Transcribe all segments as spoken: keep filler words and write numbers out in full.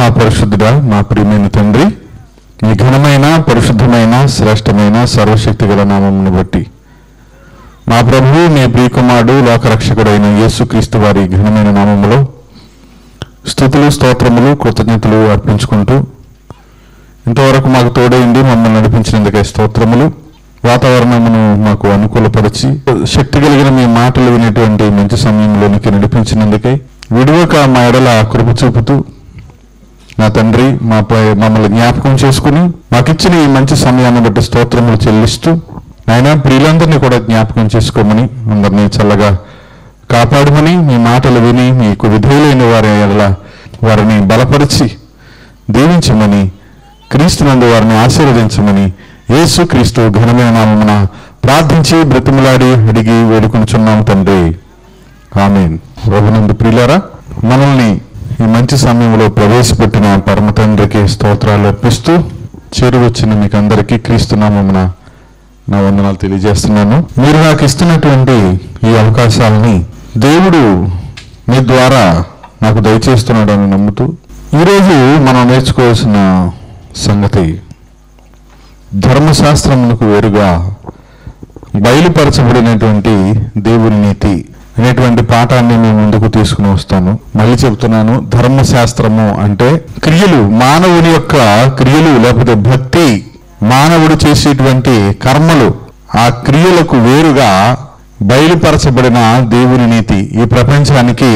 మహాపరిశుద్ధుడా మా ప్రియమైన తండ్రి, మీ ఘనమైన పరిశుద్ధమైన శ్రేష్టమైన సర్వశక్తి గల నామమును బట్టి మా ప్రభువు మీ ప్రియకుమారుడు లోకరక్షకుడైన యేసుక్రీస్తు వారి ఘనమైన నామములో స్తుతులు స్తోత్రములు కృతజ్ఞతలు అర్పించుకుంటూ ఇంతవరకు మాకు తోడైంది మమ్మల్ని నడిపించినందుకే స్తోత్రములు. వాతావరణమును మాకు అనుకూలపరిచి శక్తి కలిగిన మీ మాటలు వినేటువంటి మంచి సమయంలోనికి నడిపించినందుకే విడువక మా ఎడల కృప చూపుతూ నా తండ్రి మాపై మమ్మల్ని జ్ఞాపకం చేసుకుని మాకిచ్చిన ఈ మంచి సమయాన్ని బట్టి స్తోత్రములు చెల్లిస్తూ నాయన ప్రియులందరినీ కూడా జ్ఞాపకం చేసుకోమని, అందరినీ చల్లగా కాపాడమని, మీ మాటలు విని మీకు విధేయులైన వారి ఎడల వారిని బలపరిచి దీవించమని, క్రీస్తునందు వారిని ఆశీర్వదించమని యేసు క్రీస్తు ఘనమైన నామమున ప్రార్థించి బ్రతిమలాడి అడిగి వేడుకొనుచున్నాము తండ్రి, ఆమేన్. ప్రభునందు ప్రియులారా, మనల్ని ఈ మంచి సమయంలో ప్రవేశపెట్టిన పరమ తండ్రికి స్తోత్రాలు అర్పిస్తూ చేరువచ్చిన మీకు అందరికీ క్రీస్తు నామమున నా వందనాలు తెలియజేస్తున్నాను. మీరు నాకు ఇస్తున్నటువంటి ఈ అవకాశాలని దేవుడు మీ ద్వారా నాకు దయచేస్తున్నాడని నమ్ముతూ ఈరోజు మనం నేర్చుకోవాల్సిన సంగతి ధర్మశాస్త్రమునకు వేరుగా బయలుపరచబడినటువంటి దేవుని నీతి అనేటువంటి పాఠాన్ని మీ ముందుకు తీసుకుని వస్తాను. మళ్ళీ చెబుతున్నాను, ధర్మశాస్త్రము అంటే క్రియలు, మానవుని యొక్క క్రియలు లేకపోతే భక్తి, మానవుడు చేసేటువంటి కర్మలు, ఆ క్రియలకు వేరుగా బయలుపరచబడిన దేవుని నీతి ఈ ప్రపంచానికి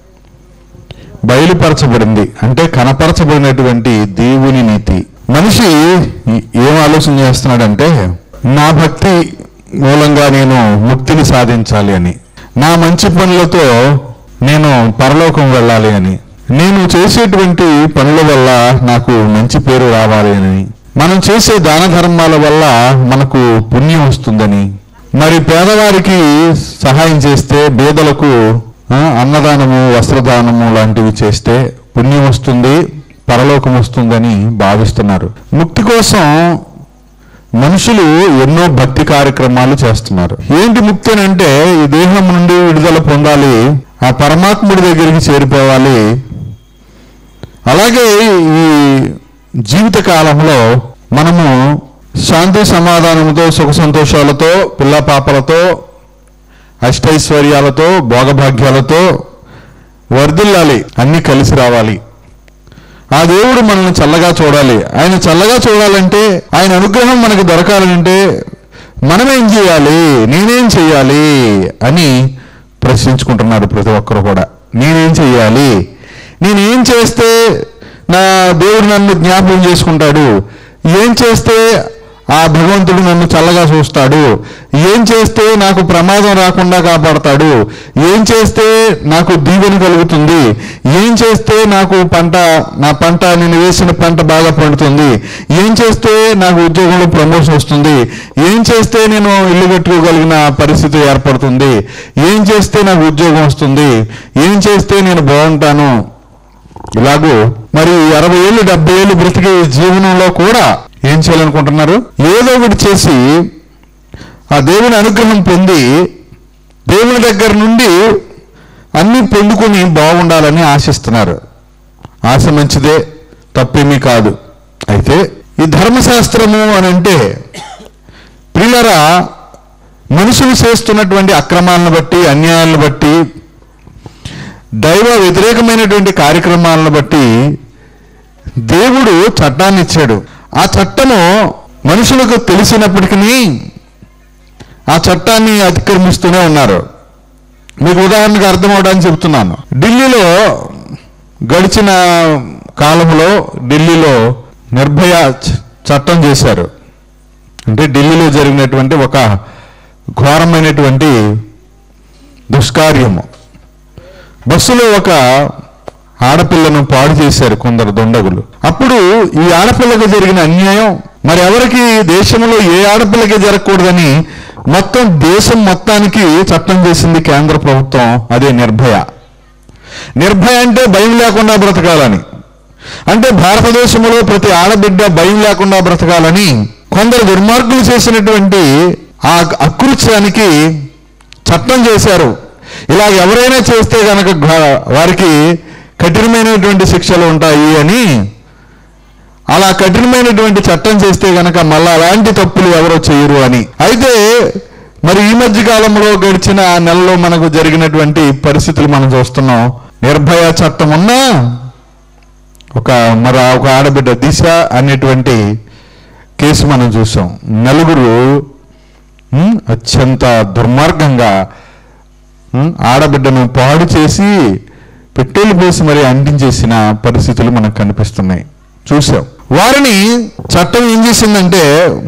బయలుపరచబడింది. అంటే కనపరచబడినటువంటి దేవుని నీతి. మనిషి ఏం ఆలోచన చేస్తున్నాడంటే, నా భక్తి మూలంగా నేను ముక్తిని సాధించాలి అని, నా మంచి పనులతో నేను పరలోకం వెళ్ళాలి అని, నేను చేసేటువంటి పనుల వల్ల నాకు మంచి పేరు రావాలి అని, మనం చేసే దాన ధర్మాల వల్ల మనకు పుణ్యం వస్తుందని, మరి పేదవారికి సహాయం చేస్తే, బేదలకు అన్నదానము వస్త్రదానము లాంటివి చేస్తే పుణ్యం వస్తుంది, పరలోకం వస్తుందని భావిస్తున్నారు. ముక్తి కోసం మనుషులు ఎన్నో భక్తి కార్యక్రమాలు చేస్తున్నారు. ఏంటి ముక్తి అని అంటే, ఈ దేహం నుండి విడుదల పొందాలి, ఆ పరమాత్ముడి దగ్గరికి చేరిపోవాలి. అలాగే ఈ జీవిత కాలంలో మనము శాంతి సమాధానంతో సుఖ సంతోషాలతో పిల్ల పాపలతో అష్టైశ్వర్యాలతో భోగభాగ్యాలతో వర్ధిల్లాలి, అన్నీ కలిసి రావాలి. ఆ దేవుడు మనల్ని చల్లగా చూడాలి. ఆయన చల్లగా చూడాలంటే, ఆయన అనుగ్రహం మనకు దొరకాలంటే మనమేం చేయాలి, నేనేం చెయ్యాలి అని ప్రశ్నించుకుంటున్నారు ప్రతి ఒక్కరు కూడా. నేనేం చెయ్యాలి, నేనేం చేస్తే నా దేవుడు నన్ను జ్ఞాపకం చేసుకుంటాడు, ఏం చేస్తే ఆ భగవంతుడు నన్ను చల్లగా చూస్తాడు, ఏం చేస్తే నాకు ప్రమాదం రాకుండా కాపాడతాడు, ఏం చేస్తే నాకు దీవెన కలుగుతుంది, ఏం చేస్తే నాకు పంట నా పంట నేను వేసిన పంట బాగా పండుతుంది, ఏం చేస్తే నాకు ఉద్యోగంలో ప్రమోషన్ వస్తుంది, ఏం చేస్తే నేను ఇల్లు కట్టుకోగలిగిన పరిస్థితి ఏర్పడుతుంది, ఏం చేస్తే నాకు ఉద్యోగం వస్తుంది, ఏం చేస్తే నేను బాగుంటాను. ఇలాగూ మరి అరవై ఏళ్ళు డెబ్బై ఏళ్ళు బ్రతికే జీవనంలో కూడా ఏం చేయాలనుకుంటున్నారు? ఏదో ఒకటి చేసి ఆ దేవుని అనుగ్రహం పొంది దేవుని దగ్గర నుండి అన్ని పొందుకుని బాగుండాలని ఆశిస్తున్నారు. ఆశ మంచిదే, తప్పేమీ కాదు. అయితే ఈ ధర్మశాస్త్రము అని అంటే ప్రియులారా, మనుషులు చేస్తున్నటువంటి అక్రమాలను బట్టి, అన్యాయాలను బట్టి, దైవ వ్యతిరేకమైనటువంటి కార్యక్రమాలను బట్టి దేవుడు చట్టాన్ని ఇచ్చాడు. ఆ చట్టము మనుషులకు తెలిసినప్పటికీ ఆ చట్టాన్ని అతిక్రమిస్తూనే ఉన్నారు. మీకు ఉదాహరణకు అర్థం అవడానికి చెప్తున్నాను. ఢిల్లీలో గడిచిన కాలంలో ఢిల్లీలో నిర్భయ చట్టం చేశారు. అంటే ఢిల్లీలో జరిగినటువంటి ఒక ఘోరమైనటువంటి దుష్కార్యము. బస్సులో ఒక ఆడపిల్లను పాడు చేశారు కొందరు దుండగులు. అప్పుడు ఈ ఆడపిల్లకు జరిగిన అన్యాయం మరి ఎవరికి, దేశంలో ఏ ఆడపిల్లకి జరగకూడదని మొత్తం దేశం మొత్తానికి చట్టం చేసింది కేంద్ర ప్రభుత్వం. అదే నిర్భయ. నిర్భయ అంటే భయం లేకుండా బ్రతకాలని, అంటే భారతదేశంలో ప్రతి ఆడబిడ్డ భయం లేకుండా బ్రతకాలని కొందరు దుర్మార్గులు చేసినటువంటి ఆ అకృత్యానికి చట్టం చేశారు. ఇలా ఎవరైనా చేస్తే కనుక వారికి కఠినమైనటువంటి శిక్షలు ఉంటాయి అని. అలా కఠినమైనటువంటి చట్టం చేస్తే గనక మళ్ళీ అలాంటి తప్పులు ఎవరో చేయరు అని. అయితే మరి ఈ మధ్య కాలంలో గడిచిన నెలలో మనకు జరిగినటువంటి పరిస్థితులు మనం చూస్తున్నాం. నిర్భయ చట్టం ఉన్నా ఒక మరి ఒక ఆడబిడ్డ దిశ అనేటువంటి కేసు మనం చూసాం. నలుగురు అత్యంత దుర్మార్గంగా ఆడబిడ్డను పాడు చేసి పెట్రోల్ పోసి మరి అంటించేసిన పరిస్థితులు మనకు కనిపిస్తున్నాయి, చూసాం. వారిని చట్టం ఏం చేసిందంటే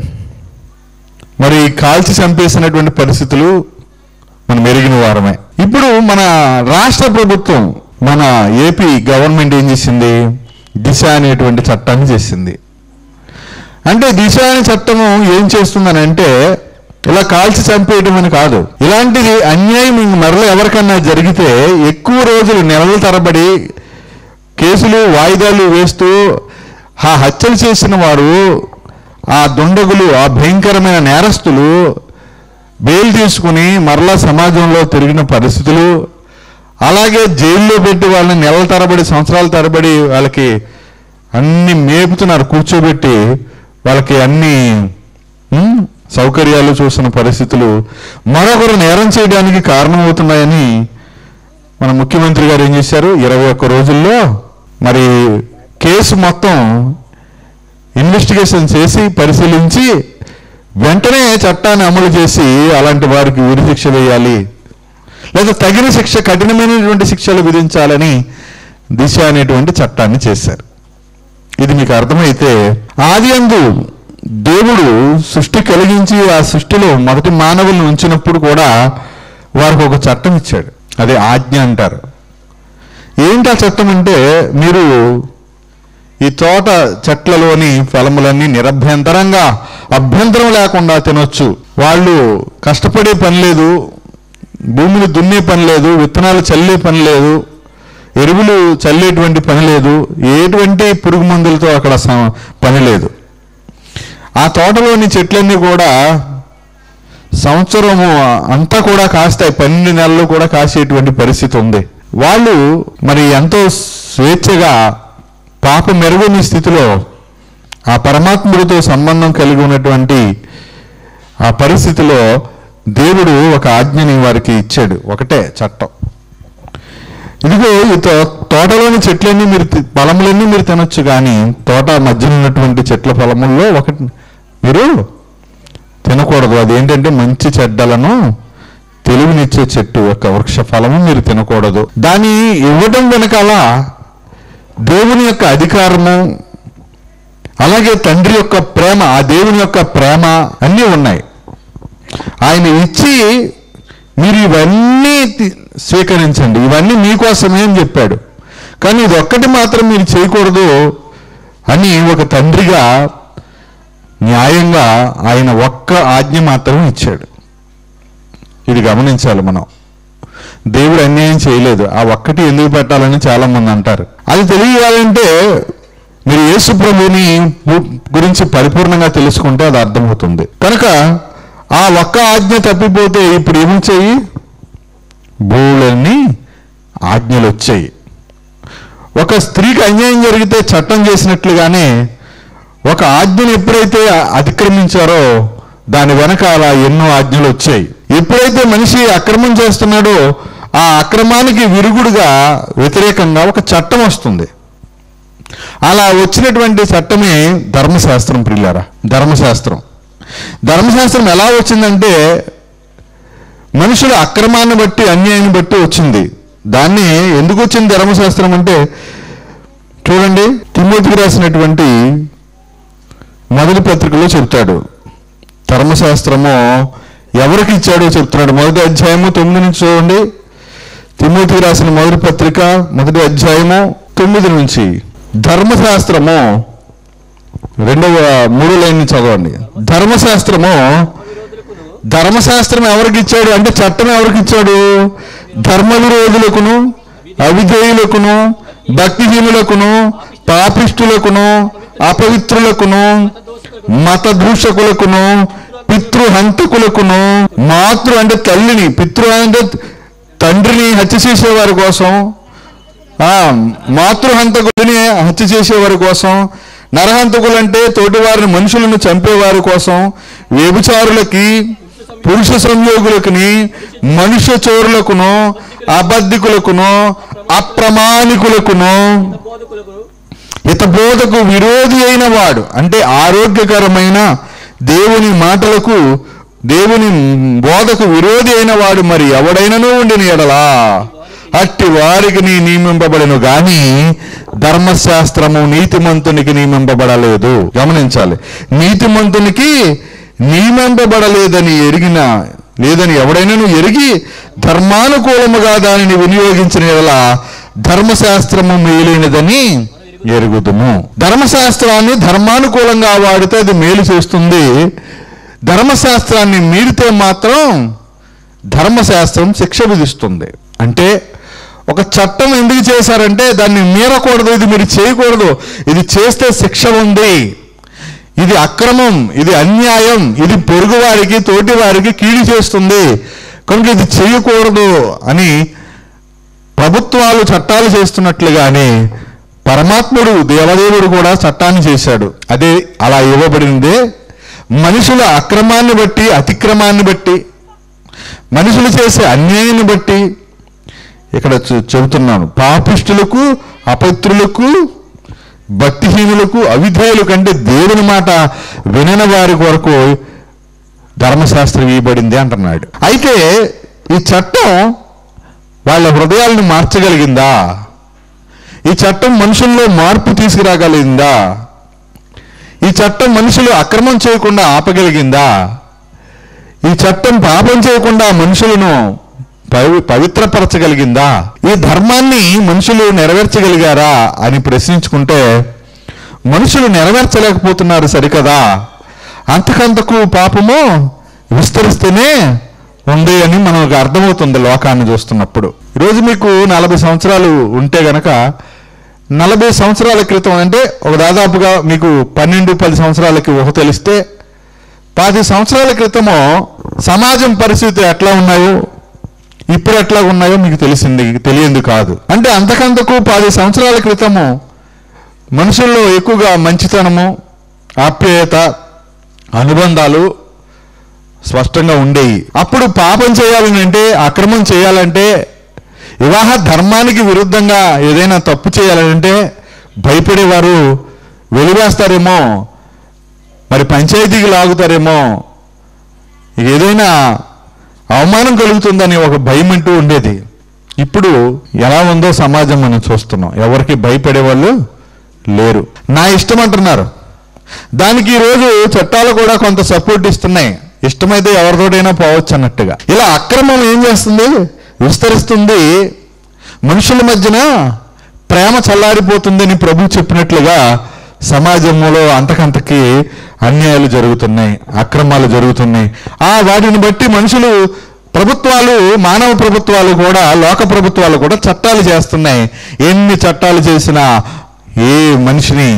మరి కాల్చి చంపేసినటువంటి పరిస్థితులు మనం ఎరిగిన వారమే. ఇప్పుడు మన రాష్ట్ర ప్రభుత్వం, మన ఏపీ గవర్నమెంట్ ఏం చేసింది? దిశ అనేటువంటి చట్టాన్ని చేసింది. అంటే దిశ అనే చట్టము ఏం చేస్తుందని అంటే ఇలా కాల్చి చంపేయడం అని కాదు. ఇలాంటిది అన్యాయం మరల ఎవరికన్నా జరిగితే ఎక్కువ రోజులు నెలల తరబడి కేసులు వాయిదాలు వేస్తూ ఆ హత్యలు చేసిన వారు, ఆ దుండగులు, ఆ భయంకరమైన నేరస్తులు బెయిల్ తీసుకుని మరలా సమాజంలో తిరిగిన పరిస్థితులు, అలాగే జైల్లో పెట్టి వాళ్ళని నెలల తరబడి సంవత్సరాల తరబడి వాళ్ళకి అన్ని మేపుతున్నారు, కూర్చోబెట్టి వాళ్ళకి అన్ని సౌకర్యాలు చూస్తున్న పరిస్థితులు మరొకరు నేరం చేయడానికి కారణమవుతున్నాయని మన ముఖ్యమంత్రి గారు ఏం చేశారు? ఇరవై ఒక్క రోజుల్లో మరి కేసు మొత్తం ఇన్వెస్టిగేషన్ చేసి పరిశీలించి వెంటనే చట్టాన్ని అమలు చేసి అలాంటి వారికి ఉరి శిక్ష వేయాలి, లేదా తగిన శిక్ష, కఠినమైనటువంటి శిక్షలు విధించాలని దిశ అనేటువంటి చట్టాన్ని చేశారు. ఇది మీకు అర్థమైతే, ఆది యందు దేవుడు సృష్టి కలిగించి ఆ సృష్టిలో మొదటి మానవులను ఉంచినప్పుడు కూడా వారికి ఒక చట్టం ఇచ్చాడు. అదే ఆజ్ఞ అంటారు. ఏంటి ఆ చట్టం అంటే, మీరు ఈ తోట చెట్లలోని ఫలములన్నీ నిరభ్యంతరంగా అభ్యంతరం లేకుండా తినొచ్చు. వాళ్ళు కష్టపడే పని లేదు, భూమిని దున్నే పని లేదు, విత్తనాలు చల్లే పని లేదు, ఎరువులు చల్లేటువంటి పని లేదు, ఎటువంటి పురుగు మందులతో అక్కడ పని లేదు. ఆ తోటలోని చెట్లన్నీ కూడా సంవత్సరము అంతా కూడా కాస్తాయి, పన్నెండు నెలలు కూడా కాసేటువంటి పరిస్థితి ఉంది. వాళ్ళు మరి ఎంతో స్వేచ్ఛగా పాప మెరుగుని స్థితిలో ఆ పరమాత్ముడితో సంబంధం కలిగి ఉన్నటువంటి ఆ పరిస్థితిలో దేవుడు ఒక ఆజ్ఞని వారికి ఇచ్చాడు. ఒకటే చట్టం, ఇదిగో ఈ తోటలోని చెట్లన్నీ మీరు ఫలములన్నీ మీరు తినొచ్చు, కానీ తోట మధ్యన ఉన్నటువంటి చెట్ల ఫలముల్లో ఒకటి మీరు తినకూడదు. అదేంటంటే మంచి చెడ్డలను తెలివినిచ్చే చెట్టు యొక్క వృక్ష ఫలము మీరు తినకూడదు. దాన్ని ఇవ్వడం వెనకాల దేవుని యొక్క అధికారము, అలాగే తండ్రి యొక్క ప్రేమ, ఆ దేవుని యొక్క ప్రేమ అన్నీ ఉన్నాయి. ఆయన ఇచ్చి మీరు ఇవన్నీ స్వీకరించండి, ఇవన్నీ మీకోసమే అని చెప్పాడు. కానీ ఇది ఒక్కటి మాత్రం మీరు చేయకూడదు అని ఒక తండ్రిగా న్యాయంగా ఆయన ఒక్క ఆజ్ఞ మాత్రం ఇచ్చాడు. ఇది గమనించాలి మనం. దేవుడు అన్యాయం చేయలేదు, ఆ ఒక్కటి ఎందుకు పెట్టాలని చాలా మంది అంటారు. అది తెలియాలంటే మీరు యేసు ప్రభువుని గురించి పరిపూర్ణంగా తెలుసుకుంటే అది అర్థమవుతుంది. కనుక ఆ ఒక్క ఆజ్ఞ తప్పిపోతే ఇప్పుడు ఏమి చెయ్యి, భూలన్నీ ఆజ్ఞలు వచ్చాయి. ఒక స్త్రీకి అన్యాయం జరిగితే చట్టం చేసినట్లుగానే ఒక ఆజ్ఞను ఎప్పుడైతే అతిక్రమించారో దాని వెనకాల ఎన్నో ఆజ్ఞలు వచ్చాయి. ఎప్పుడైతే మనిషి అక్రమం చేస్తున్నాడో ఆ అక్రమానికి విరుగుడుగా వ్యతిరేకంగా ఒక చట్టం వస్తుంది. అలా వచ్చినటువంటి చట్టమే ధర్మశాస్త్రం. ప్రియులారా, ధర్మశాస్త్రం ధర్మశాస్త్రం ఎలా వచ్చిందంటే మనుషుల అక్రమాన్ని బట్టి, అన్యాయాన్ని బట్టి వచ్చింది. దాన్ని ఎందుకు వచ్చింది ధర్మశాస్త్రం అంటే, చూడండి, తిమోతికి రాసినటువంటి మొదటి పత్రికలో చెప్తాడు. ధర్మశాస్త్రము ఎవరికి ఇచ్చాడో చెప్తున్నాడు. మొదటి అధ్యాయము తొమ్మిది నుంచి చూడండి. తిమోతికి రాసిన మొదటి పత్రిక మొదటి అధ్యాయము తొమ్మిది నుంచి. ధర్మశాస్త్రము రెండవ మూడు లైన్ చదవండి. ధర్మశాస్త్రము ధర్మశాస్త్రం ఎవరికి ఇచ్చాడు అంటే, చట్టం ఎవరికి ఇచ్చాడు? ధర్మ విరోధులకును, అవిధేయులకును, భక్తిహీనులకును, పాపిష్టులకును, అపవిత్రులకును, మత దూషకులకును, పితృహంతకులకును, మాతృ అంటే తల్లిని, పితృ అంటే తండ్రిని హత్య చేసేవారి కోసం, మాతృహంతకుడిని హత్య చేసేవారి కోసం, నరహంతకులంటే తోటివారిని మనుషులను చంపేవారి కోసం, వ్యభిచారులకి, పురుష సంయోగులకుని, మనుష్య చోరులకును, అబద్ధికులకును, అప్రమాణికులకును, హితబోధకు విరోధి అయిన వాడు, అంటే ఆరోగ్యకరమైన దేవుని మాటలకు, దేవుని బోధకు విరోధి అయిన వాడు మరి ఎవడైనను ఉండిన ఎడలా అట్టి వారికి నీ నియమింపబడను గాని ధర్మశాస్త్రము నీతిమంతునికి నియమింపబడలేదు. గమనించాలి, నీతిమంతునికి నియమింపబడలేదని ఎరిగిన లేదని ఎవడైనాను ఎరిగి ధర్మానుకూలముగా దానిని వినియోగించిన ఎడలా ధర్మశాస్త్రము మేలైనదని ఎరుగుదుము. ధర్మశాస్త్రాన్ని ధర్మానుకూలంగా వాడితే అది మేలు చేస్తుంది. ధర్మశాస్త్రాన్ని మీరితే మాత్రం ధర్మశాస్త్రం శిక్ష విధిస్తుంది. అంటే ఒక చట్టం ఎందుకు చేశారంటే దాన్ని మీరకూడదు, ఇది మీరు చేయకూడదు, ఇది చేస్తే శిక్ష ఉంది, ఇది అక్రమం, ఇది అన్యాయం, ఇది పొరుగువారికి తోటి వారికి కీడు చేస్తుంది, కనుక ఇది చేయకూడదు అని ప్రభుత్వాలు చట్టాలు చేస్తున్నట్లుగానే పరమాత్ముడు దేవదేవుడు కూడా చట్టాన్ని చేశాడు. అదే అలా ఇవ్వబడిందే మనుషుల అక్రమాన్ని బట్టి, అతిక్రమాన్ని బట్టి, మనుషులు చేసే అన్యాయాన్ని బట్టి ఇక్కడ చెబుతున్నాను. పాపిష్టులకు, అపవిత్రులకు, భక్తిహీనులకు, అవిధేయుల కంటే దేవుని మాట వినని వారి కొరకు ధర్మశాస్త్రం ఇవ్వబడింది అంటున్నాడు. అయితే ఈ చట్టం వాళ్ళ హృదయాలను మార్చగలిగిందా? ఈ చట్టం మనుషుల్లో మార్పు తీసుకురాగలిగిందా? ఈ చట్టం మనుషులు అక్రమం చేయకుండా ఆపగలిగిందా? ఈ చట్టం పాపం చేయకుండా మనుషులను పవి పవిత్రపరచగలిగిందా? ఈ ధర్మాన్ని మనుషులు నెరవేర్చగలిగారా అని ప్రశ్నించుకుంటే మనుషులు నెరవేర్చలేకపోతున్నారు సరికదా, అంతకంతకు పాపము విస్తరిస్తూనే ఉంది అని మనకు అర్థమవుతుంది లోకాన్ని చూస్తున్నప్పుడు. ఈరోజు మీకు నలభై సంవత్సరాలు ఉంటే గనక నలభై సంవత్సరాల క్రితం అంటే ఒక దాదాపుగా మీకు పన్నెండు పది సంవత్సరాలకి ఊహ తెలిస్తే పది సంవత్సరాల క్రితము సమాజం పరిస్థితి ఎట్లా ఉన్నాయో ఇప్పుడు ఎట్లా ఉన్నాయో మీకు తెలిసింది తెలియంది కాదు. అంటే అంతకంతకు పది సంవత్సరాల క్రితము మనుషుల్లో ఎక్కువగా మంచితనము, ఆప్యాయత, అనుబంధాలు స్పష్టంగా ఉండేవి. అప్పుడు పాపం చేయాలని అంటే, అక్రమం చేయాలంటే, వివాహ ధర్మానికి విరుద్ధంగా ఏదైనా తప్పు చేయాలంటే భయపడేవారు, వెలివేస్తారేమో, మరి పంచాయతీకి లాగుతారేమో, ఏదైనా అవమానం కలుగుతుందని ఒక భయం అంటూ ఉండేది. ఇప్పుడు ఎలా ఉందో సమాజం మనం చూస్తున్నాం. ఎవరికి భయపడేవాళ్ళు లేరు. నా ఇష్టం అంటున్నారు. దానికి ఈరోజు చట్టాలు కూడా కొంత సపోర్ట్ ఇస్తున్నాయి. ఇష్టమైతే ఎవరితోటైనా పోవచ్చు అన్నట్టుగా. ఇలా అక్రమం ఏం చేస్తుంది? విస్తరిస్తుంది. మనుషుల మధ్యన ప్రేమ చల్లారిపోతుందని ప్రభు చెప్పినట్లుగా సమాజంలో అంతకంతకి అన్యాయాలు జరుగుతున్నాయి, అక్రమాలు జరుగుతున్నాయి. ఆ వాటిని బట్టి మనుషులు, ప్రభుత్వాలు, మానవ ప్రభుత్వాలు కూడా, లోక ప్రభుత్వాలు కూడా చట్టాలు చేస్తున్నాయి. ఎన్ని చట్టాలు చేసినా ఏ మనిషిని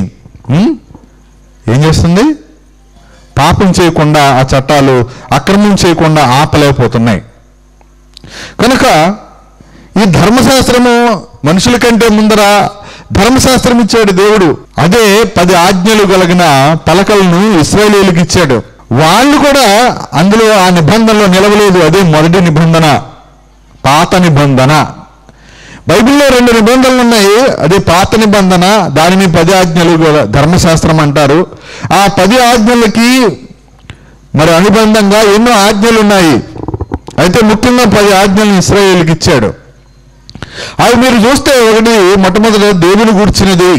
ఏం చేస్తుంది? పాపం చేయకుండా ఆ చట్టాలు, అక్రమం చేయకుండా ఆపలేకపోతున్నాయి. కనుక ఈ ధర్మశాస్త్రము మనుషుల కంటే ముందర ధర్మశాస్త్రం ఇచ్చాడు దేవుడు. అదే పది ఆజ్ఞలు కలిగిన పలకలను ఇశ్రాయేలీయులకు ఇచ్చాడు. వాళ్ళు కూడా అందులో ఆ నిబంధనలో నిలవలేదు. అదే మొదటి నిబంధన, పాత నిబంధన. బైబిల్లో రెండు నిబంధనలు ఉన్నాయి. అదే పాత నిబంధన, దానిని పది ఆజ్ఞలు ధర్మశాస్త్రం అంటారు. ఆ పది ఆజ్ఞలకి మరి అనుబంధంగా ఎన్నో ఆజ్ఞలు ఉన్నాయి. అయితే ముఖ్యంగా పది ఆజ్ఞలను ఇశ్రాయేలుకి ఇచ్చాడు. అవి మీరు చూస్తే, ఒకటి మొట్టమొదటి దేవుని గూర్చినది.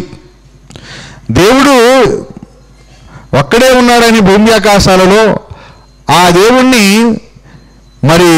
దేవుడు ఒక్కడే ఉన్నాడని భూమి ఆకాశాలలో ఆ దేవుణ్ణి మరి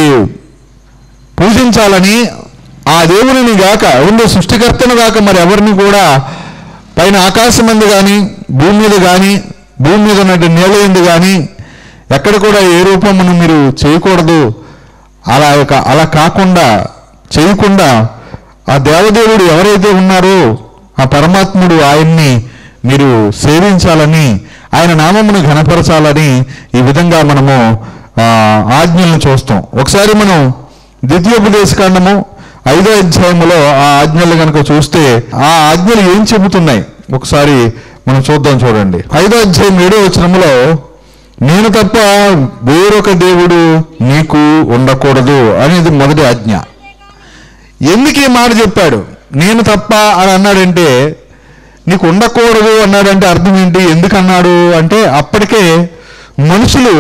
పూజించాలని, ఆ దేవుని గాక, ఉండే సృష్టికర్తను గాక మరి ఎవరిని కూడా పైన ఆకాశం మీద కానీ, భూమి మీద కానీ, భూమి మీద ఉన్నట్టు నేల ఎందు కానీ ఎక్కడ కూడా ఏ రూపమును మీరు చేయకూడదు. అలా అలా కాకుండా చేయకుండా ఆ దేవదేవుడు ఎవరైతే ఉన్నారో ఆ పరమాత్ముడు, ఆయన్ని మీరు సేవించాలని, ఆయన నామమును ఘనపరచాలని ఈ విధంగా మనము ఆజ్ఞలను చూస్తాం. ఒకసారి మనం ద్వితీయోపదేశకాండము ఐదో అధ్యాయంలో ఆ ఆజ్ఞలు కనుక చూస్తే ఆ ఆజ్ఞలు ఏం చెబుతున్నాయి ఒకసారి మనం చూద్దాం. చూడండి, ఐదో అధ్యాయం ఏడో వచనంలో నేను తప్ప వేరొక దేవుడు నీకు ఉండకూడదు అనేది మొదటి ఆజ్ఞ. ఎందుకు ఈ మాట చెప్పాడు? నేను తప్ప అని అన్నాడంటే, నీకు ఉండకూడదు అన్నాడంటే అర్థం ఏంటి? ఎందుకు అన్నాడు అంటే, అప్పటికే మనుషులు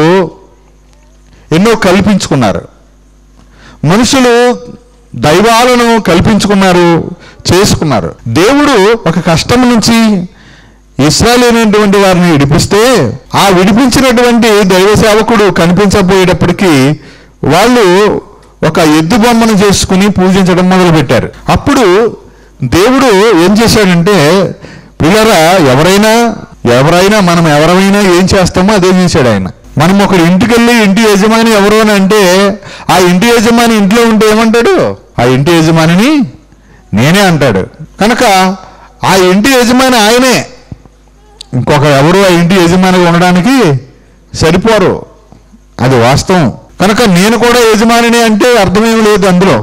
ఎన్నో కల్పించుకున్నారు. మనుషులు దైవాలను కల్పించుకున్నారు, చేసుకున్నారు. దేవుడు ఒక కష్టం నుంచి ఇశ్రాయేలీయులైనటువంటి వారిని విడిపిస్తే ఆ విడిపించినటువంటి దైవ సేవకుడు కనిపించబోయేటప్పటికీ వాళ్ళు ఒక ఎద్దు బొమ్మను చేసుకుని పూజించడం మొదలుపెట్టారు. అప్పుడు దేవుడు ఏం చేశాడంటే, పిల్లరా ఎవరైనా ఎవరైనా మనం ఎవరైనా ఏం చేస్తామో అదే చేశాడు ఆయన. మనం ఒకరి ఇంటికి వెళ్ళి ఇంటి యజమాని ఎవరు అని అంటే, ఆ ఇంటి యజమాని ఇంట్లో ఉంటే ఏమంటాడు? ఆ ఇంటి యజమానిని నేనే అంటాడు. కనుక ఆ ఇంటి యజమాని ఆయనే, ఇంకొక ఎవరు ఆ ఇంటి యజమానిగా ఉండడానికి సరిపోరు. అది వాస్తవం. కనుక నేను కూడా యజమానిని అంటే అర్థమేం లేదు అందులో.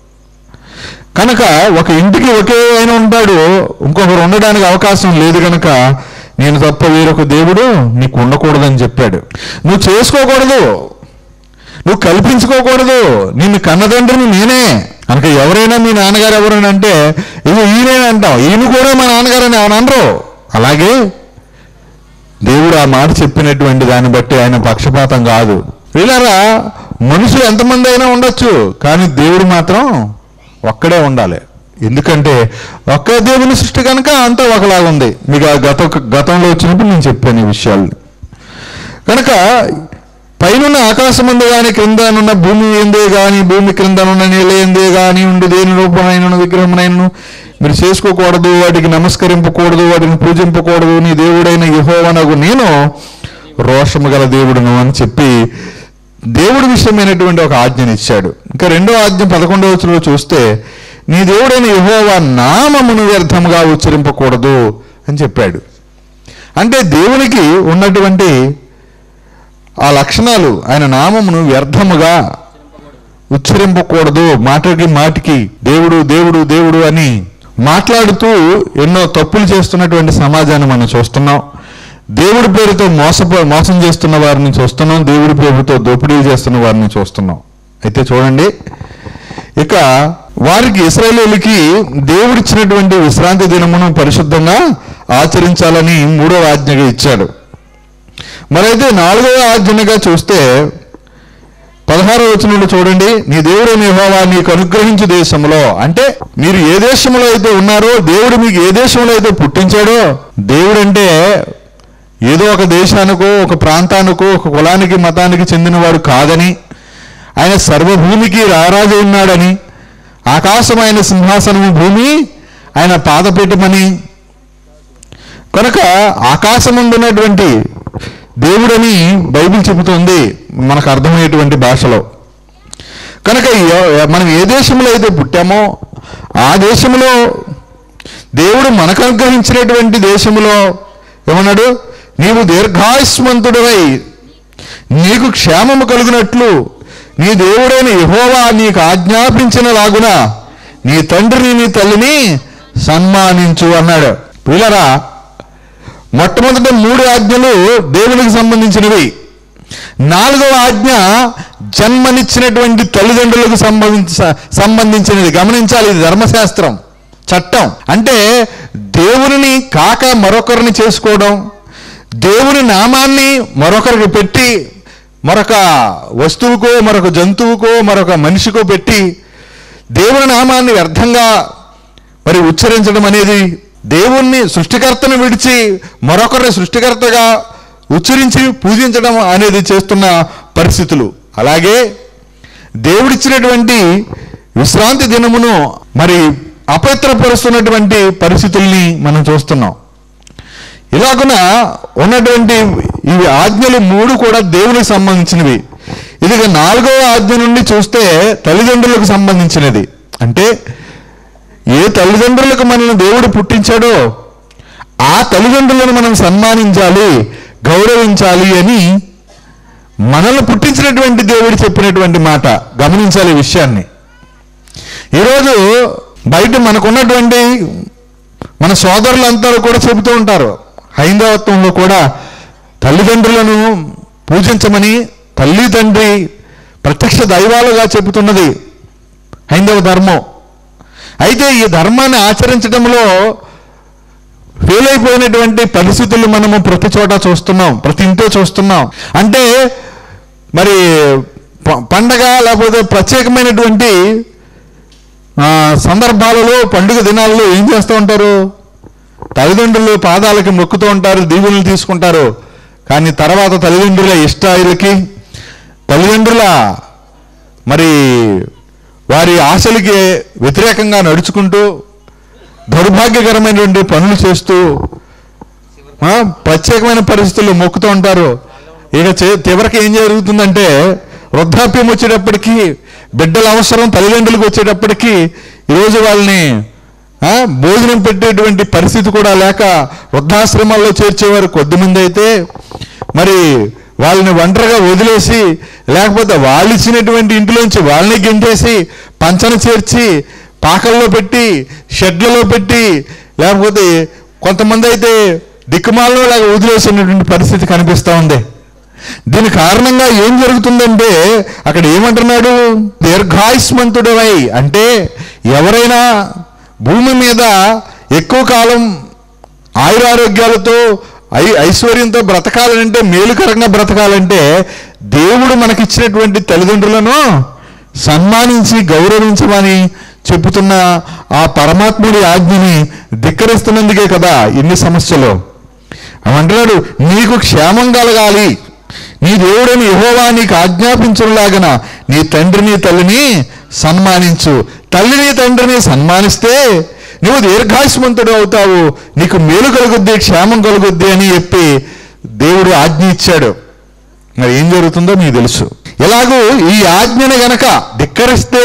కనుక ఒక ఇంటికి ఒకే ఆయన ఉంటాడు, ఇంకొకరు ఉండడానికి అవకాశం లేదు. కనుక నేను తప్ప వేరొక దేవుడు నీకు ఉండకూడదని చెప్పాడు. నువ్వు చేసుకోకూడదు, నువ్వు కల్పించుకోకూడదు. నిన్ను కన్నతండ్రిని నేనే. కనుక ఎవరైనా మీ నాన్నగారు ఎవరైనా అంటే ఇది ఈయనే అంటాం, ఈయన కూడా మా నాన్నగారు అని ఆయన అనరు. అలాగే దేవుడు ఆ మాట చెప్పినటువంటి దాన్ని బట్టి ఆయన పక్షపాతం కాదు. వీళ్ళరా మనుషులు ఎంతమంది అయినా ఉండొచ్చు, కానీ దేవుడు మాత్రం ఒక్కడే ఉండాలి. ఎందుకంటే ఒక్క దేవుని సృష్టి కనుక అంతా ఒకలాగా ఉంది. మీకు ఆ గత గతంలో వచ్చినప్పుడు నేను చెప్పాను ఈ విషయాలు. కనుక పైన ఆకాశమందు కానీ క్రిందనున్న భూమి ఎందే కానీ భూమి క్రిందనున్న నీళ్ళ ఎందే కానీ ఉండి దేని రూపమైన విగ్రహమునైనను మీరు చేసుకోకూడదు, వాటికి నమస్కరింపకూడదు, వాటిని పూజింపకూడదు. నీ దేవుడైన యెహోవానగు నేను రోషము గల దేవుడును అని చెప్పి దేవుడి విషయమైనటువంటి ఒక ఆజ్ఞని ఇచ్చాడు. ఇంకా రెండో ఆజ్ఞ పదకొండవ వచనంలో చూస్తే, నీ దేవుడైన యెహోవా నామమును వ్యర్థముగా ఉచ్చరింపకూడదు అని చెప్పాడు. అంటే దేవునికి ఉన్నటువంటి ఆ లక్షణాలు, ఆయన నామమును వ్యర్థముగా ఉచ్చరింపకూడదు. మాటకి మాటికి దేవుడు దేవుడు దేవుడు అని మాట్లాడుతూ ఎన్నో తప్పులు చేస్తున్నటువంటి సమాజాన్ని మనం చూస్తున్నాం. దేవుడి పేరుతో మోసపో మోసం చేస్తున్న వారిని చూస్తున్నాం, దేవుడి పేరుతో దోపిడీ చేస్తున్న వారిని చూస్తున్నాం. అయితే చూడండి, ఇక వారికి ఇశ్రాయేలీయులకి దేవుడిచ్చినటువంటి విశ్రాంతి దినమును పరిశుద్ధంగా ఆచరించాలని మూడవ ఆజ్ఞగా ఇచ్చాడు. మరైతే నాలుగవ ఆజ్ఞగా చూస్తే పదహారవ వచనంలో చూడండి, నీ దేవుడైన యెహోవా నీకు అనుగ్రహించు దేశంలో, అంటే మీరు ఏ దేశంలో అయితే ఉన్నారో, దేవుడు మీకు ఏ దేశంలో అయితే పుట్టించాడో, దేవుడు అంటే ఏదో ఒక దేశానికో ఒక ప్రాంతానికో ఒక కులానికి మతానికి చెందినవాడు కాదని, ఆయన సర్వభూమికి రారాజు ఉన్నాడని, ఆకాశమైన సింహాసనము భూమి ఆయన పాదపీఠమని, కనుక ఆకాశముందున్నటువంటి దేవుడని బైబిల్ చెబుతుంది మనకు అర్థమయ్యేటువంటి భాషలో. కనుక మనం ఏ దేశంలో అయితే పుట్టామో ఆ దేశంలో దేవుడు మనకు అనుగ్రహించినటువంటి దేశంలో ఏమన్నాడు? నీవు దీర్ఘాయుష్మంతుడవై నీకు క్షేమము కలుగునట్లు నీ దేవుడైన యెహోవా నీకు ఆజ్ఞాపించిన లాగున నీ తండ్రిని నీ తల్లిని సన్మానించు అన్నాడు. పిల్లరా, మొట్టమొదటి మూడు ఆజ్ఞలు దేవునికి సంబంధించినవి. నాలుగవ ఆజ్ఞ జన్మనిచ్చినటువంటి తల్లిదండ్రులకు సంబంధించి సంబంధించినది. గమనించాలి, ఇది ధర్మశాస్త్రం, చట్టం. అంటే దేవుని కాక మరొకరిని చేసుకోవడం, దేవుని నామాన్ని మరొకరికి పెట్టి, మరొక వస్తువుకో మరొక జంతువుకో మరొక మనిషికో పెట్టి దేవుని నామాన్ని వ్యర్థంగా మరి ఉచ్చరించడం అనేది, దేవుణ్ణి సృష్టికర్తను విడిచి మరొకరిని సృష్టికర్తగా ఉచ్చరించి పూజించడం అనేది చేస్తున్న పరిస్థితులు. అలాగే దేవుడిచ్చినటువంటి విశ్రాంతి దినమును మరి అపవిత్రపరుస్తున్నటువంటి పరిస్థితుల్ని మనం చూస్తున్నాం. ఇలాగున ఉన్నటువంటి ఈ ఆజ్ఞలు మూడు కూడా దేవునికి సంబంధించినవి. ఇది నాలుగవ ఆజ్ఞ నుండి చూస్తే తల్లిదండ్రులకు సంబంధించినది. అంటే ఏ తల్లిదండ్రులకు మనల్ని దేవుడు పుట్టించాడో ఆ తల్లిదండ్రులను మనం సన్మానించాలి, గౌరవించాలి అని మనల్ని పుట్టించినటువంటి దేవుడు చెప్పినటువంటి మాట. గమనించాలి ఈ విషయాన్ని. ఈరోజు బయట మనకున్నటువంటి మన సోదరులందరూ కూడా చెబుతూ ఉంటారు, హైందవత్వంలో కూడా తల్లిదండ్రులను పూజించమని తల్లి తండ్రి ప్రత్యక్ష దైవాలుగా చెబుతున్నది హైందవ ధర్మం. అయితే ఈ ధర్మాన్ని ఆచరించడంలో ఫెయిల్ అయిపోయినటువంటి పరిస్థితులు మనము ప్రతి చోట చూస్తున్నాం, ప్రతి ఇంట్లో చూస్తున్నాం. అంటే మరి పండగ లేకపోతే ప్రత్యేకమైనటువంటి సందర్భాలలో, పండుగ దినాల్లో ఏం చేస్తూ ఉంటారు? తల్లిదండ్రులు పాదాలకి మొక్కుతూ ఉంటారు, దీవెనలు తీసుకుంటారు. కానీ తర్వాత తల్లిదండ్రుల ఇష్టాయిలకి, తల్లిదండ్రుల మరి వారి ఆశలకి వ్యతిరేకంగా నడుచుకుంటూ దౌర్భాగ్యకరమైనటువంటి పనులు చేస్తూ ప్రత్యేకమైన పరిస్థితుల్లో మొక్కుతూ ఉంటారు. ఇక చివరికి ఏం జరుగుతుందంటే, వృద్ధాప్యం వచ్చేటప్పటికీ, బిడ్డల అవసరం తల్లిదండ్రులకు వచ్చేటప్పటికీ ఈరోజు వాళ్ళని భోజనం పెట్టేటువంటి పరిస్థితి కూడా లేక వృద్ధాశ్రమాల్లో చేర్చేవారు కొద్దిమంది అయితే, మరి వాళ్ళని ఒంటరిగా వదిలేసి, లేకపోతే వాళ్ళు ఇచ్చినటువంటి ఇంటిలోంచి వాళ్ళని గెంటేసి పంచన చేర్చి పాకల్లో పెట్టి, షెడ్లలో పెట్టి, లేకపోతే కొంతమంది అయితే దిక్కుమాలలో లాగా వదిలేసినటువంటి పరిస్థితి కనిపిస్తూ ఉంది. దీని కారణంగా ఏం జరుగుతుందంటే, అక్కడ ఏమంటున్నాడు? దీర్ఘాయుష్మంతుడవై, అంటే ఎవరైనా భూమి మీద ఎక్కువ కాలం ఆయురారోగ్యాలతో ఐ ఐశ్వర్యంతో బ్రతకాలంటే, మేలుకరంగా బ్రతకాలంటే దేవుడు మనకిచ్చినటువంటి తల్లిదండ్రులను సన్మానించి గౌరవించమని చెబుతున్న ఆ పరమాత్ముడి ఆజ్ఞని ధిక్కరిస్తున్నందుకే కదా ఇన్ని సమస్యలు. అమంటున్నాడు, నీకు క్షేమం కలగాలి, నీ దేవుడని యెహోవా నీకు ఆజ్ఞాపించులాగన నీ తండ్రిని తల్లిని సన్మానించు. తల్లిని తండ్రిని సన్మానిస్తే నువ్వు దీర్ఘాయుష్మంతుడు అవుతావు, నీకు మేలు కలుగుద్ది, క్షేమం కలుగుద్ది అని చెప్పి దేవుడు ఆజ్ఞ ఇచ్చాడు. మరి ఏం జరుగుతుందో మీకు తెలుసు. ఎలాగూ ఈ ఆజ్ఞని గనక ధిక్కరిస్తే,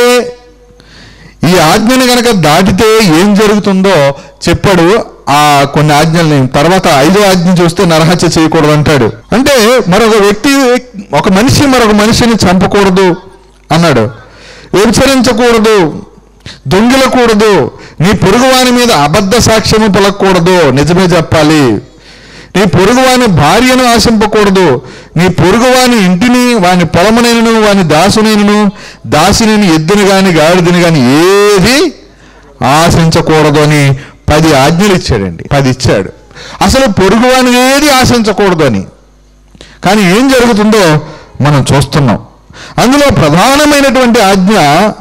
ఈ ఆజ్ఞని గనక దాటితే ఏం జరుగుతుందో చెప్పాడు. ఆ కొన్ని ఆజ్ఞల్ని తర్వాత ఐదో ఆజ్ఞ చూస్తే నరహత్య చేయకూడదు అంటాడు. అంటే మరొక వ్యక్తి, ఒక మనిషి మరొక మనిషిని చంపకూడదు అన్నాడు. వ్యభిచరించకూడదు, దొంగిలకూడదు, నీ పొరుగువాని మీద అబద్ధ సాక్ష్యము పలకూడదు, నిజమే చెప్పాలి, నీ పొరుగువాని భార్యను ఆశింపకూడదు, నీ పొరుగువాని ఇంటిని, వాని పొలమునైనను, వాని దాసునైనను, దాసిని, ఎద్దుని కానీ గాడిదని కానీ ఏది ఆశించకూడదు అని పది ఆజ్ఞలు ఇచ్చాడండి. పది ఇచ్చాడు. అసలు పొరుగువాని ఏది ఆశించకూడదు అని. కానీ ఏం జరుగుతుందో మనం చూస్తున్నాం. అందులో ప్రధానమైనటువంటి ఆజ్ఞ,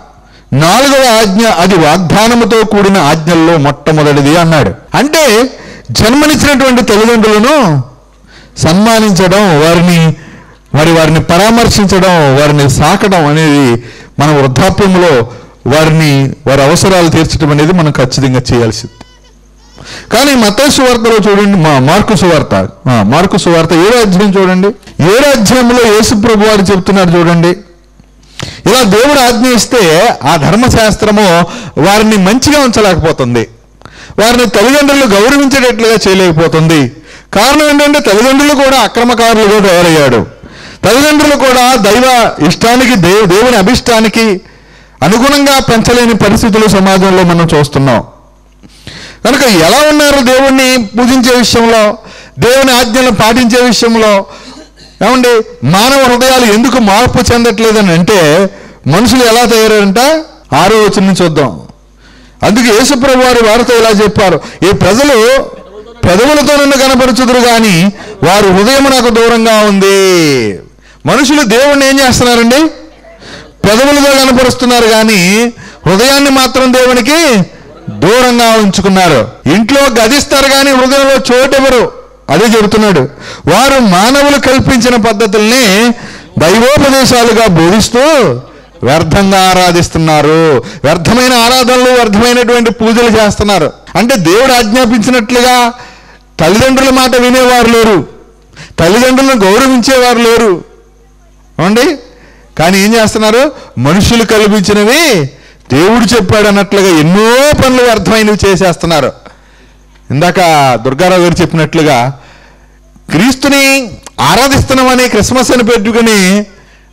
నాలుగవ ఆజ్ఞ, అది వాగ్దానముతో కూడిన ఆజ్ఞల్లో మొట్టమొదటిది అన్నాడు. అంటే జన్మనిచ్చినటువంటి తల్లిదండ్రులను సన్మానించడం, వారిని మరి వారిని పరామర్శించడం, వారిని సాకడం అనేది మన వృద్ధాప్యంలో వారిని వారి అవసరాలు తీర్చడం అనేది మనం ఖచ్చితంగా చేయాల్సింది. కానీ మత్తయి సువార్తలో చూడండి, మా మార్కు సువార్త మార్కు సువార్త ఏడో అధ్యాయం చూడండి. ఏడో అధ్యాయంలో యేసు ప్రభు వారు చెప్తున్నారు చూడండి, ఇలా దేవుడు ఆజ్ఞ ఇస్తే ఆ ధర్మశాస్త్రము వారిని మంచిగా ఉంచలేకపోతుంది, వారిని తల్లిదండ్రులు గౌరవించేటట్లుగా చేయలేకపోతుంది. కారణం ఏంటంటే తల్లిదండ్రులు కూడా అక్రమకారులుగా తయారయ్యాడు. తల్లిదండ్రులు కూడా దైవ ఇష్టానికి, దేవు దేవుని అభిష్టానికి అనుగుణంగా పెంచలేని పరిస్థితులు సమాజంలో మనం చూస్తున్నాం. కనుక ఎలా ఉన్నారు దేవుణ్ణి పూజించే విషయంలో, దేవుని ఆజ్ఞలను పాటించే విషయంలో? ఏమండి, మానవ హృదయాలు ఎందుకు మార్పు చెందట్లేదని అంటే, మనుషులు ఎలా తయారంట? ఆరో వచనం చూద్దాం. అందుకే యేసుప్రభు వారు వారితో ఇలా చెప్పారు, ఈ ప్రజలు పెదవులతో నన్ను కనపరచుదురు కానీ వారు హృదయం నాకు దూరంగా ఉంది. మనుషులు దేవుణ్ణి ఏం చేస్తున్నారండి? పెదవులతో కనపరుస్తున్నారు కానీ హృదయాన్ని మాత్రం దేవునికి దూరంగా ఉంచుకున్నారు. ఇంట్లో గదిస్తారు కానీ హృదయంలో చోటెవరు? అదే చెబుతున్నాడు. వారు మానవులు కల్పించిన పద్ధతుల్ని దైవోపదేశాలుగా బోధిస్తూ వ్యర్థంగా ఆరాధిస్తున్నారు. వ్యర్థమైన ఆరాధనలు, వ్యర్థమైనటువంటి పూజలు చేస్తున్నారు. అంటే దేవుడు ఆజ్ఞాపించినట్లుగా తల్లిదండ్రుల మాట వినేవారు లేరు, తల్లిదండ్రులను గౌరవించేవారు లేరు అండి. కానీ ఏం చేస్తున్నారు? మనుషులు కల్పించినవి దేవుడు చెప్పాడు అన్నట్లుగా ఎన్నో పనులు వ్యర్థమైనవి చేసేస్తున్నారు. ఇందాక దుర్గారావు గారు చెప్పినట్లుగా క్రీస్తుని ఆరాధిస్తున్నామని క్రిస్మస్ అని పెట్టుకుని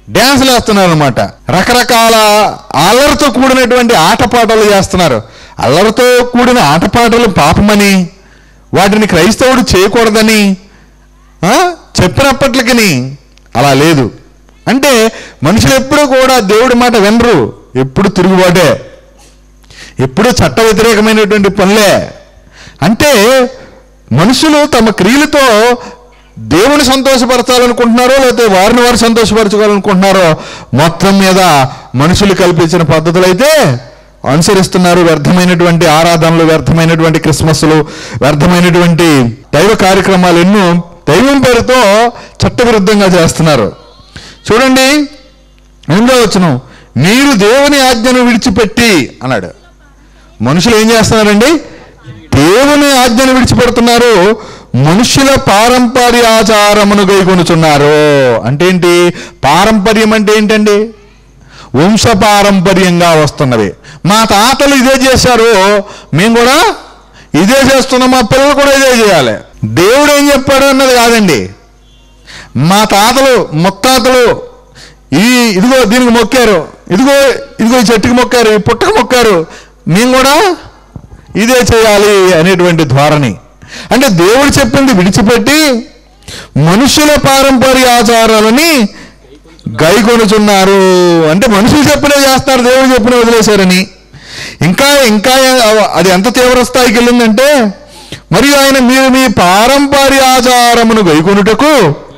డ్యాన్సులు వేస్తున్నారు అనమాట. రకరకాల అల్లరితో కూడినటువంటి ఆటపాటలు చేస్తున్నారు. అల్లరితో కూడిన ఆటపాటలు పాపమని, వాటిని క్రైస్తవుడు చేయకూడదని చెప్పినప్పటికీ అలా లేదు. అంటే మనుషులు ఎప్పుడూ కూడా దేవుడి మాట వినరు, ఎప్పుడు తిరుగుబాటే, ఎప్పుడు చట్ట వ్యతిరేకమైనటువంటి పనులే. అంటే మనుషులు తమ క్రియలతో దేవుని సంతోషపరచాలనుకుంటున్నారో లేకపోతే వారిని వారు సంతోషపరచుకోవాలనుకుంటున్నారో మొత్తం మీద మనుషులు కల్పించిన పద్ధతులైతే అనుసరిస్తున్నారు. వ్యర్థమైనటువంటి ఆరాధనలు, వ్యర్థమైనటువంటి క్రిస్మస్లు, వ్యర్థమైనటువంటి దైవ కార్యక్రమాలు ఎన్నో దైవం పేరుతో చట్టవిరుద్ధంగా చేస్తున్నారు. చూడండి ఎనిమిదో వచనం, మీరు దేవుని ఆజ్ఞను విడిచిపెట్టి అన్నాడు. మనుషులు ఏం చేస్తున్నారండి? దేవుని ఆజ్ఞను విడిచిపెడుతున్నారు, మనుషుల పారంపర్య ఆచారమును గైకొనుచున్నారు. అంటే ఏంటి? పారంపర్యం అంటే ఏంటండి? వంశ పారంపర్యంగా వస్తున్నవి. మా తాతలు ఇదే చేశారు, మేము కూడా ఇదే చేస్తున్నాం, మా పిల్లలు కూడా ఇదే చేయాలి. దేవుడు ఏం చెప్పాడు అన్నది కాదండి. మా తాతలు ముత్తాతలు ఈ ఇదిగో దీనికి మొక్కారు, ఇదిగో ఇదిగో ఈ చెట్టుకి మొక్కారు, ఈ పుట్టకు మొక్కారు, మేము కూడా ఇదే చేయాలి అనేటువంటి ధోరణి. అంటే దేవుడు చెప్పింది విడిచిపెట్టి మనుషుల పారంపర్య ఆచారాలని గైకొనుచున్నారు. అంటే మనుషులు చెప్పినే చేస్తారు, దేవుడు చెప్పిన వదిలేశారని. ఇంకా ఇంకా అది ఎంత తీవ్ర స్థాయికి వెళ్ళిందంటే, మరియు ఆయన మీరు మీ పారంపర్య ఆచారమును గైకొనుటకు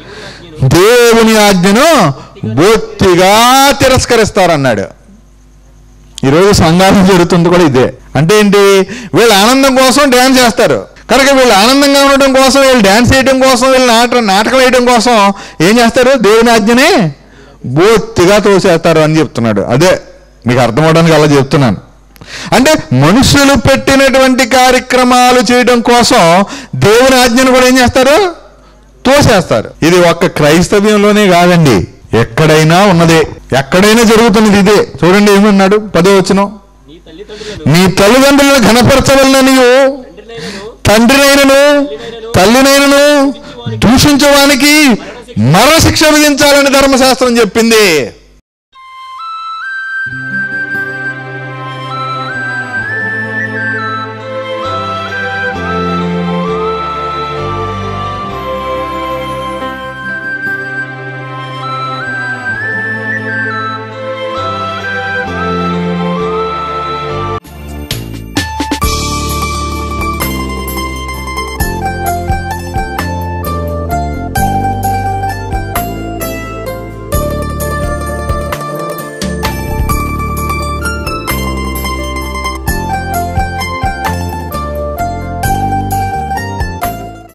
దేవుని ఆజ్ఞను బొత్తిగా తిరస్కరిస్తారన్నాడు. ఈరోజు సంఘాలు జరుగుతుంది కూడా ఇదే. అంటే ఏంటి? వీళ్ళు ఆనందం కోసం డ్యాన్స్ చేస్తారు కనుక, వీళ్ళు ఆనందంగా ఉండటం కోసం, వీళ్ళు డ్యాన్స్ చేయడం కోసం, వీళ్ళు నాట నాటకం వేయడం కోసం ఏం చేస్తారు? దేవుని ఆజ్ఞనే బొత్తిగా తోసేస్తారు అని చెప్తున్నాడు. అదే మీకు అర్థం అవడానికి అలా చెప్తున్నాను. అంటే మనుషులు పెట్టినటువంటి కార్యక్రమాలు చేయడం కోసం దేవుని ఆజ్ఞను కూడా ఏం చేస్తారు? తోసేస్తారు. ఇది ఒక్క క్రైస్తవ్యంలోనే కాదండి, ఎక్కడైనా ఉన్నదే, ఎక్కడైనా జరుగుతున్నది ఇదే. చూడండి ఏమన్నాడు పదో వచనం, నీ తల్లిదండ్రులను ఘనపరచవలనని తండ్రినైనను తల్లినైనను దూషించడానికి మరణశిక్ష విధించాలని ధర్మశాస్త్రం చెప్పింది.